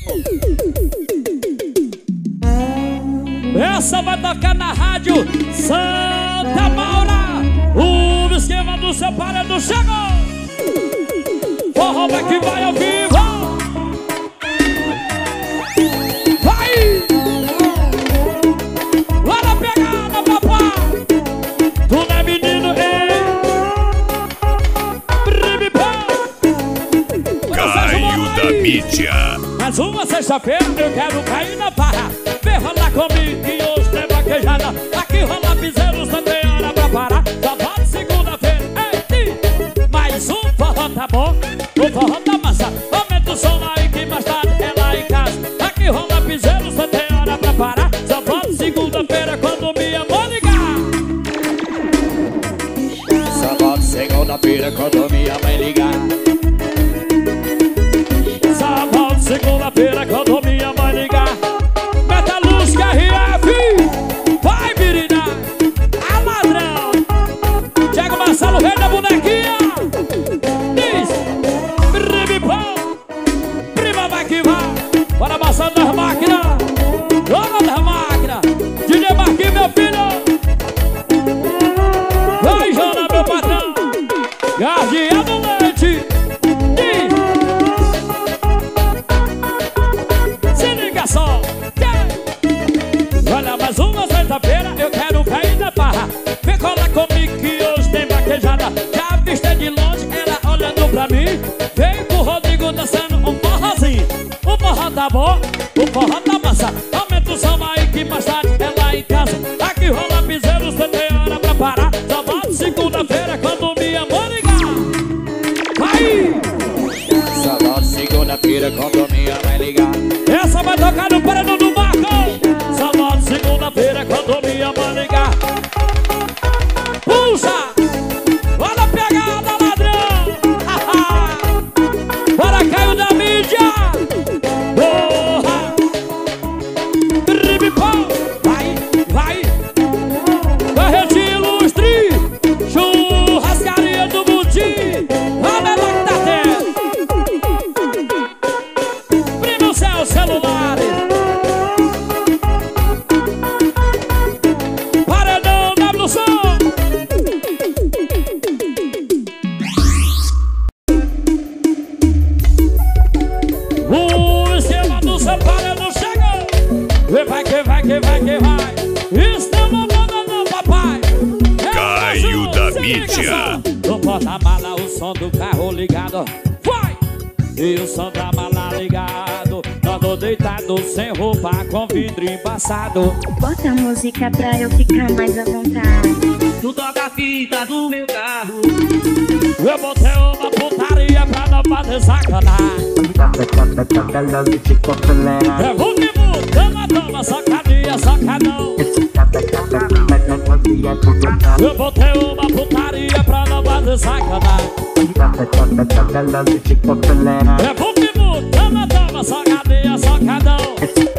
Essa vai tocar na rádio Santa Maura. O esquema do seu paredão chegou. Forró vai que vai ao vivo. Vai! Lá na pegada, papai. Tu não é menino, ei. Caio da mídia. Mais uma sexta-feira eu quero cair na barra. Vem rolar comigo que hoje tem vaquejada. Aqui rola piseiro, só tem hora pra parar. Só pode segunda-feira, ei, mais um forró tá bom. O forró tá massa. Aumenta o som aí que mais tarde é lá em casa. Aqui rola piseiro, só tem hora pra parar. Só pode segunda-feira quando minha amor ligar. Só pode segunda-feira quando minha mãe ligar. Só pode segunda-feira quando minha mãe ligar. Metalúrgica RF, vai menina, a ladrão. Chega o Marcelo, rei da bonequinha. Diz, bribipão, prima vai que vai. Bora Marcelo das máquinas, dona das máquinas. DJ Marquinhos, meu filho. Vai Jona, meu patrão, guardião do leite. Diz, se liga só. Olha, mais uma sexta-feira eu quero cair na barra. Vem colar comigo que hoje tem vaquejada. Já vista de longe, ela olhando pra mim. Vem com o Rodrigo dançando um forrozinho. O forró tá bom, o forró tá massa. Aumenta o som aí que mais tarde é lá em casa. Aqui rola piseiro, você tem hora pra parar. Só volta segunda-feira quando minha amor ligar. Vai! Só volta segunda-feira quando minha mãe ligar. Essa vai tocar no paredão do Marco. Só volta segunda-feira quando minha mãe ligar. Puxa! Olha a pegada, ladrão! Bora Caio da mídia! Porra! Ribipão! Vai, vai! Barrete ilustre! Churrascaria do Buti! Olha lá que tá tendo! Prima o céu, celulares! Paredão W som! O esquema do seu paredão chegou! Vai que vai, que vai, que vai! Estamos mandando, papai! Caio da mídia. No porta-mala o som do carro ligado. Vai! E o som da mala ligado. Todo deitado sem roupa com vidro embaçado. Bota a música pra eu ficar mais à vontade. Tu toca a fita do meu carro. Eu botei uma putaria pra não fazer sacanagem. É o que toma, toma, sacadinha, sacadão. Eu botei uma putaria pra não fazer sacanagem. É o que toma, toma, sacadinha, sacadão.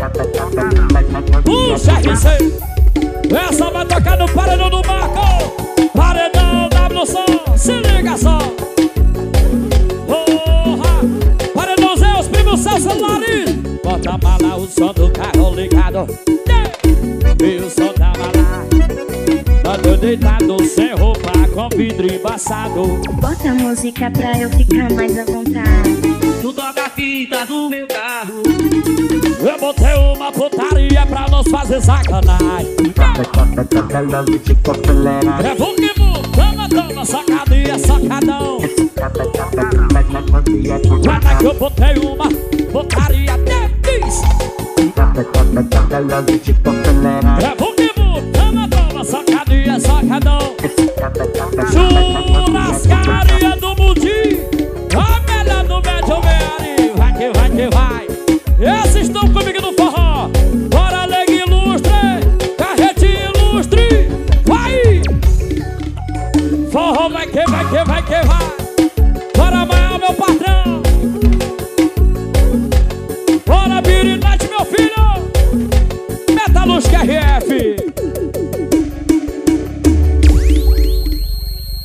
Puxa, RC. Essa vai tocar no paredão do Marco. Paredão W som, se liga só. Porra, paredão Zé, os primos Celso do nariz. Bota a mala, o som do carro ligado. E o som da mala. Todo deitado sem roupa com vidro embaçado. Bota a música pra eu ficar mais à vontade. Tu toca a fita do meu carro. Eu botei uma putaria pra nós fazer sacanagem. É o que toma, toma, sacadinha, sacadão. Guarda que eu botei uma putaria deles. É o que toma, toma, sacadinha, sacadão. Churrascaria do Buti. A melhor do médio meari. Vai que vai que vai. Esses estão comigo no forró. Bora lega ilustre, carrete ilustre. Vai! Forró vai que vai que vai que vai. Bora amanhã, meu patrão. Bora Birinete, meu filho. Metalúrgica RF.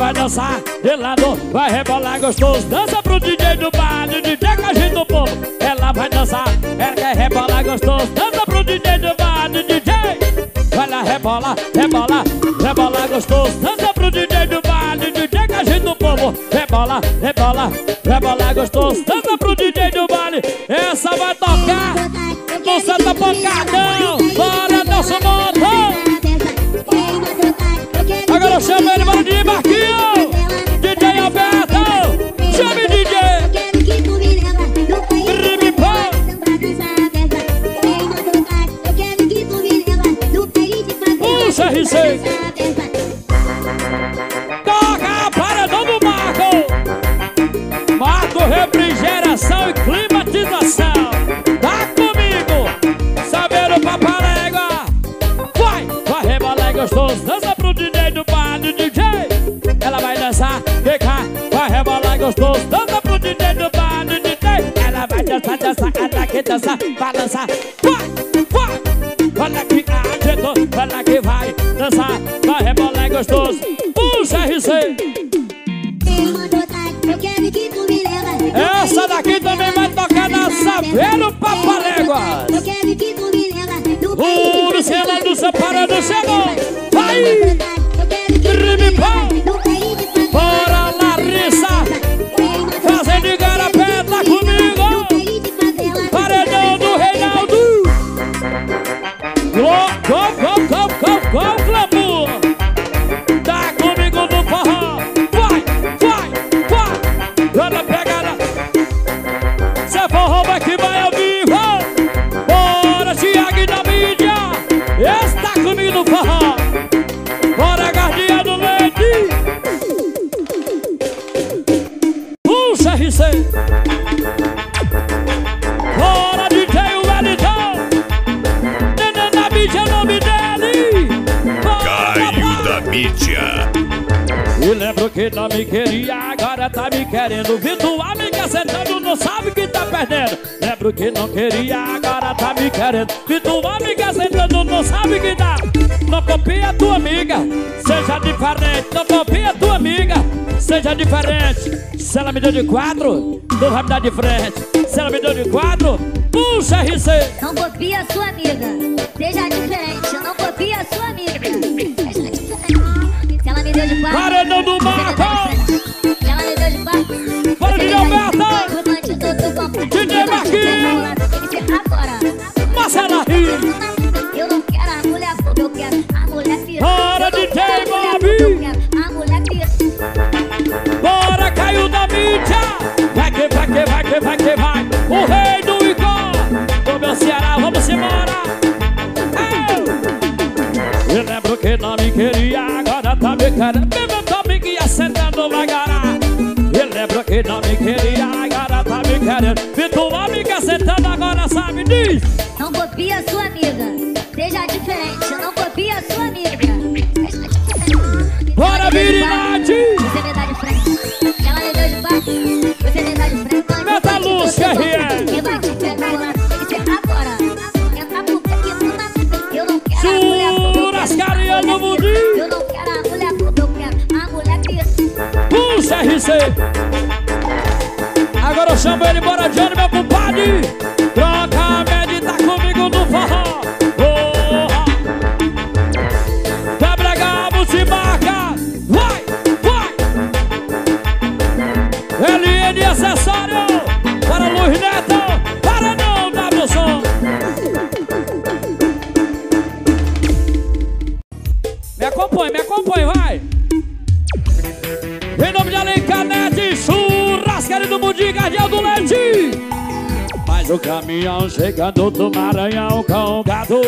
vai dançar de lado, vai rebolar gostoso. Dança pro DJ do baile, DJ que agita o povo. Ela vai dançar, ela quer rebolar gostoso. Dança pro DJ do baile, DJ. Vai lá, rebola, rebola, rebola gostoso. Dança pro DJ do baile, DJ que agita o povo. Rebola, rebola, rebola gostoso. Dança pro DJ do baile. Essa vai tocar no Santa Pancadão. Bora, dança o montão. Agora chama ele, mano, de Marquinho. DJ Alberto, chame DJ. Puxa, RC. Toca, paredão do Marco. Marco, refrigeração e climatização. Tá comigo, sabendo Papalégua. Vai, vai rebolar gostoso. Dança pro DJ do baile, DJ. Ela vai dançar, fica, vai rebolar gostoso. Dança pro DJ do baile, DJ. Ela vai dançar, dançar, ela quer dançar, vai dançar. Vai, vai, olha que agitou, olha que vai dançar, vai rebolar gostoso. Puxa, RC. Essa daqui também vai tocar na Saveiro Papaléguas. O Luciano do Separado chegou. Vai! Rimipão! Bora, Larissa! Fazendo igarapé, tá comigo! Paredão do Reinaldo! Com glamour! Tá comigo no forró! Vai, vai, vai! Olha a pegada! Cê forró vai que vai ao vivo! Bora, Thiago da mídia! Esse tá comigo no forró! Bora, Guardiã do Leite! Puxa, RC! Bora, DJ Wellington! Nenê da mídia é o nome dele! Caio da mídia. E lembro que não me queria, agora tá me querendo. Vi tua amiga sentando, não sabe que tá perdendo. Lembro que não queria, agora tá me querendo. Vi tua amiga sentando, não sabe que dá. Não copia tua amiga, seja diferente. Não copia tua amiga, seja diferente. Se ela me deu de 4, tu vai me dar de frente. Se ela me deu de 4, puxa, RC. Não copia a sua amiga, seja diferente. Não copia a sua amiga, seja diferente. Se ela me deu de 4, paredão do Marco. se ela me deu de 4, bora, DJ Alberto. DJ Marquinhos. Marcela Rio. Eu não quero a mulher boba, eu quero a mulher piranha. Bora, DJ Bob. Eu quero a mulher piranha. Bora, Caio da mídia. Vai que vai que vai que vai que vai. O rei do Igor. Do meu Ceará, vamos embora. Eu lembro que não me queria, agora tá me querendo. Mesmo comigo ia sentando vai garar. Eu lembro que não me queria, agora tá me querendo. Vi tua amiga sentando, agora sabe, diz. Não copia a sua amiga, seja diferente. Não copia a sua amiga, seja diferente. Bora, Virilade. Você me dá de frente. Ela me deu de 4, você me dá de frente. Meta luz, RR. Quem vai te pegar lá tem que ser agora. Entra pro pequeno, eu não quero a mulher boba. Churrascaria no mundinho. Eu não quero a mulher boba, eu quero a mulher piranha. Puxa, RC. Agora eu chamo ele, bora, Johnny, meu compadre. Troca a média, tá comigo no forró. Quebra gabo, se marca. Vai, vai. LN Acessório. Para Luiz Neto. Para não, WSON. Me acompanhe, vai. Em nome de Alencanete, churrascaria do Mundinho, Guardião do Leite. Mas o caminhão chegando do Maranhão com o gado.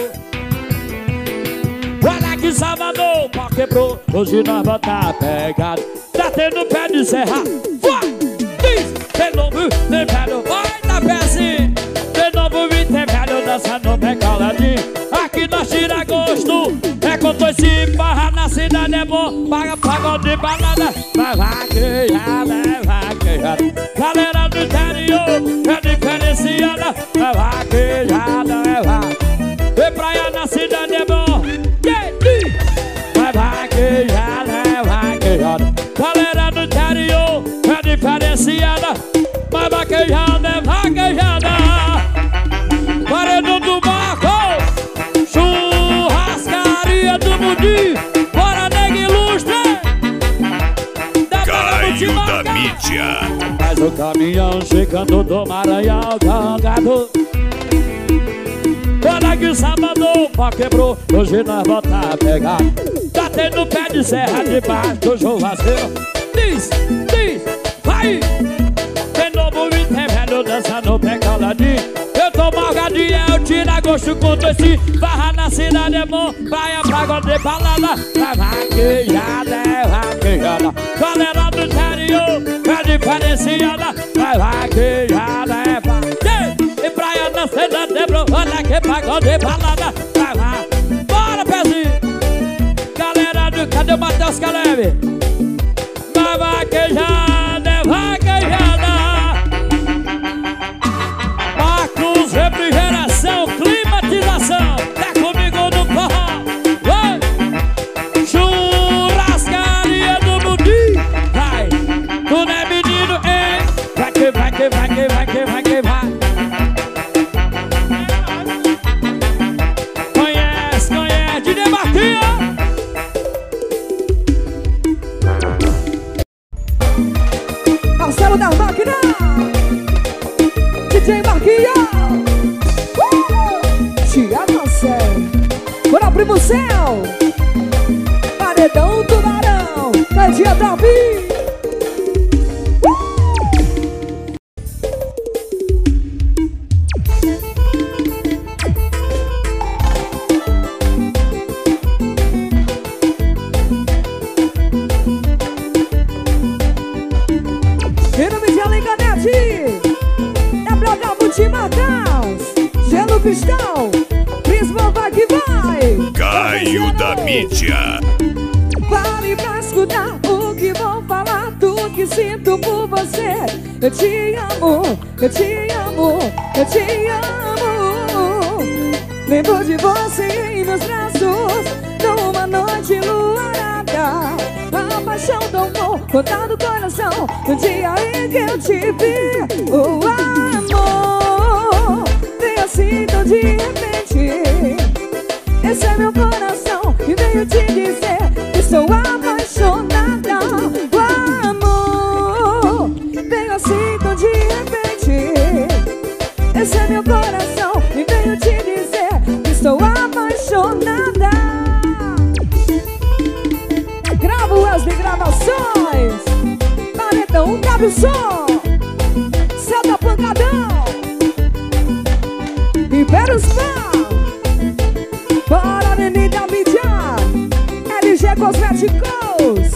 Olha que Salvador, pau quebrou, hoje nós vamos tá pegado. Tá tendo pé de serra, vai, diz. Tem novo, tem velho, vai na pé assim. Tem novo, tem velho dançando bem coladinho. Aqui nós tira gosto, é com dois se barra na cidade é bom. Paga pagode de balada, vai vaquejar, vai vaquejar. Galera do interior é diferenciada, vai vaquejar, vai vaquejar. Vem praia na cidade é bom, vai vaquejar, vai vaquejar. diferenciada. Mas vaquejada é vaquejada. Paredão do Marco, churrascaria do Mudim. Bora, nega ilustre. Caio da mídia. Faz o caminhão chegando do Maranhão, cangado. Olha que sábado o pau quebrou, hoje nós voltar a pegar. Tá tendo pé de serra debaixo do churrasqueiro. Diz, vai! Tem novo e tem velho dançando pé caladinho. Eu tô malgadinho, eu tiro a gosto com doce. Barra na cidade é bom, praia pra gote balada. Vai vaquejada, é vaquejada. Galera do interior, é diferenciada. Vai vaquejada, é vaquejada. E praia na cidade é bom, olha que pra gote balada. Vai lá, bora pezinho. Galera do, cadê o Matheus Caleb? Vai vaquejada, é vaquejada. Marcos, refrigeração, climatização. Tá comigo no forró. Vai! Churrascaria do Mudim. Vai! Tu não é menino, hein? Vai que vai que vai que vai que vai que vai. Conhece, DJ Marquinhos. Marcelo da máquina, DJ Marquinhos, Thiago Marcelo, bora primo céu, Paredão Tubarão, Cadinha Davi. Gelo Cristal, Prisma vai que vai. Caio da mídia. Pare pra escutar o que vou falar, tudo que sinto por você. Eu te amo, eu te amo, eu te amo. Lembro de você em meus braços, numa noite enluarada. A paixão tomou conta do coração no dia em que eu te vi. Oh, amor, veio assim tão de repente. Esse é meu coração e veio te dizer que estou apaixonada. Oh, amor, veio assim tão de repente. Esse é meu coração e veio te dizer que estou apaixonada. Gravo Wesley Gravações, Paredão, cabe o som, céu da pancadão, Império Spa, bora neném da mídia, LG Cosméticos.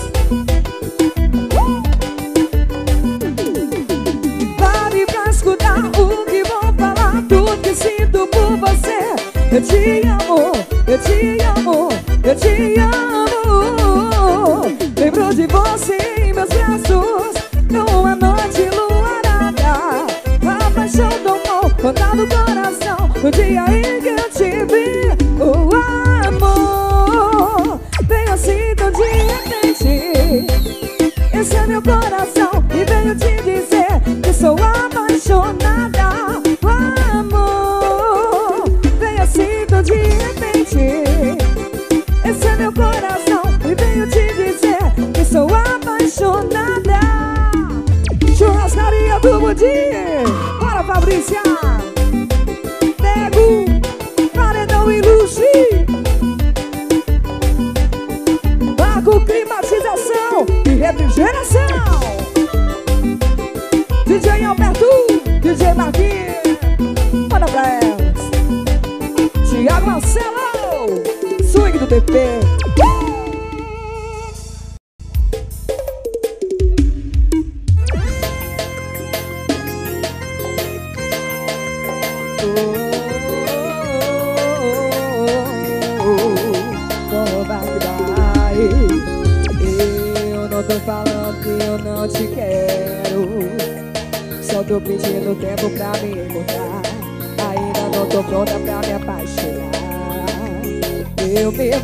Pare pra escutar o que vou falar, tudo que sinto por você. Eu te amo, eu te amo, eu te amo. Lembro de você em meus braços, numa noite enluarada. A paixão tomou conta do coração no dia em que eu te vi. Oh, amor, veio assim tão de repente. Esse é meu coração e veio te dizer que sou apaixonada. Oh, amor, veio assim tão de repente. Esse é meu coração e veio te dizer que sou apaixonada. Churrascaria do Mudim, bora Fabrícia. Pego, Paredão e Luxi, Marco, climatização e refrigeração. DJ Alberto, DJ Marquinhos, bora pra elas. Thiago Marcelo, swing do TP. Eu não tô falando que eu não te quero, só tô pedindo tempo pra me encontrar. Ainda não tô pronta pra me apaixonar. Eu me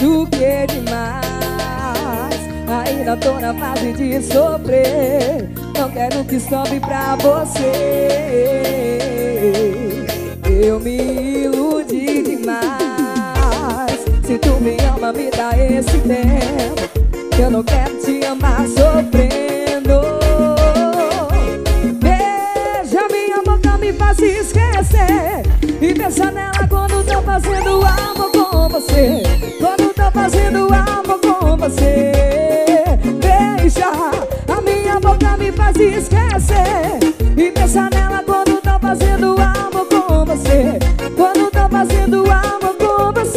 machuquei demais, ainda tô na fase de sofrer. não quero que sobe pra você. Eu me iludi demais. Se tu me ama, me dá esse tempo. Eu não quero te amar sofrendo. Beija minha boca, me faz esquecer. E pensa nela quando tô fazendo amor com você. Quando tô fazendo amor com você. Beija a minha boca, me faz esquecer. E pensa nela quando tô fazendo amor com você. Quando tô fazendo amor com você.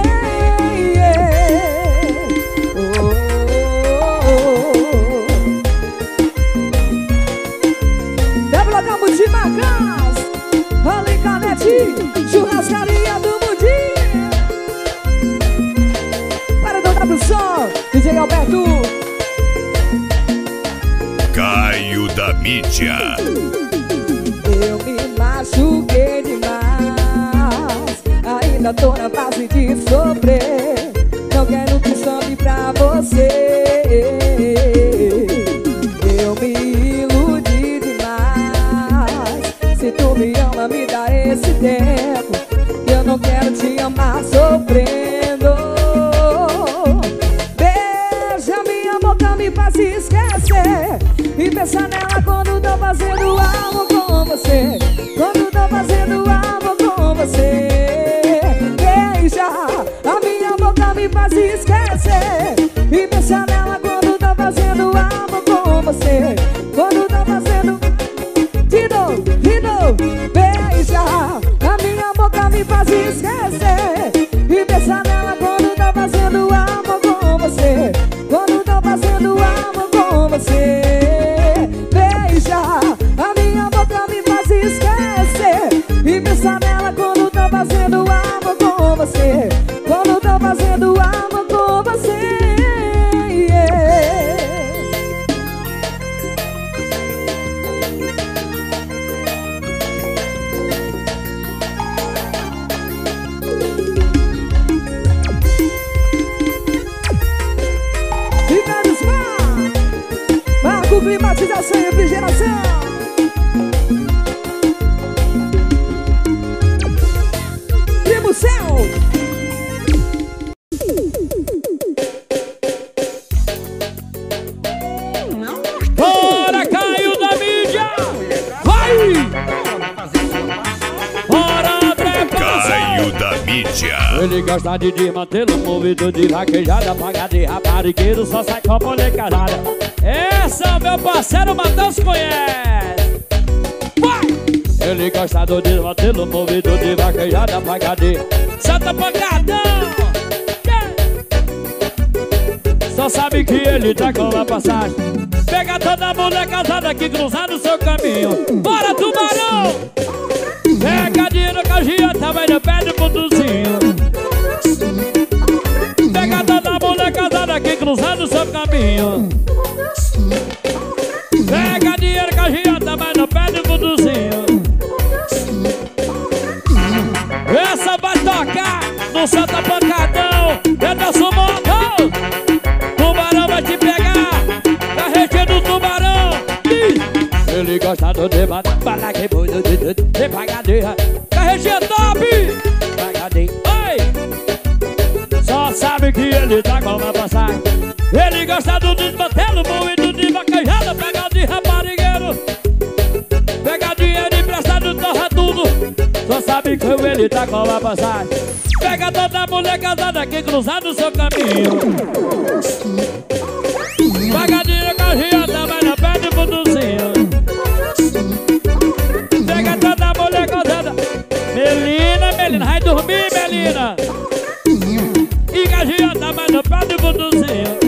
Débora da Multimacas, Ali Canete, churrascaria do Mundinho. Para do W-Som, DJ Alberto. Caio da Mídia. Eu me machuquei demais, ainda tô na fase de sofrer. Não quero que sobe pra você. Eu me iludi demais. Se tu me ama, me dá esse tempo. Eu não quero te amar sofrendo. Beija minha boca, me faz esquecer. E pensa nela quando tô fazendo amor com você. Quando tô fazendo amor com você. Beija a minha boca, me faz esquecer. E pensa nela quando tô fazendo amor com você. Quando tô fazendo de novo. Beija a minha boca, me faz esquecer. E pensa nela quando tô fazendo amor com você. Quando tô fazendo amor com você. A minha boca, me faz esquecer. E pensa nela quando tô fazendo amor com você. Quando tô fazendo amor com você. Ricardo Spa, Marco Climatização e Refrigeração. Primo Céu. Bora, Caio da Mídia! Vai! Bora, preparação! Caio da Mídia. Ele gosta de desmantelo, movido de vaquejada, paga de raparigueiro, só sai com a mulher casada. Essa meu parceiro Matheus conhece. Vai! Ele gosta do desmantelo, movido de vaquejada, paga de Santa Pancadão. Só sabe que ele tá com a passagem. Pega toda mulher casada que cruzar no seu caminho. Bora, tubarão! Pega dinheiro com a giota, vai no pé do pontozinho. Pega toda mulher casada que cruzar no seu caminho. Pega dinheiro com a giota, vai no pé do pontozinho. Essa vai tocar no Santa Pancadão. É nosso modo. Tubarão vai te pegar. Carrete do tubarão. Ele gosta do debate. Para que boi de pagadeira. Carrete é top. Pagadeira. Oi. Só sabe que ele tá com uma passagem. Ele gosta do desmantelo, moído de vaquejada. Pega de raparigueiro. Pega dinheiro emprestado, torra tudo. Só sabe que ele tá com uma passagem. Pega toda mulher casada que cruzar no seu caminho. Paga dinheiro com a giota, vai no pé do pontozinho. Pega toda mulher casada. Melina, vai dormir, Melina. E com a giota, vai no pé do pontozinho.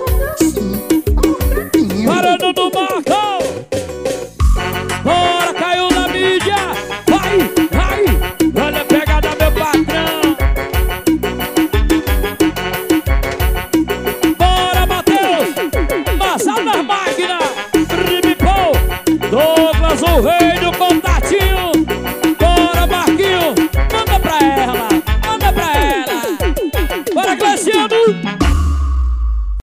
Parando do Marco. Bora, Caio da Mídia. Vai, olha a pegada, meu patrão. Bora, Matheus. Marçal das máquinas. Douglas o Rei.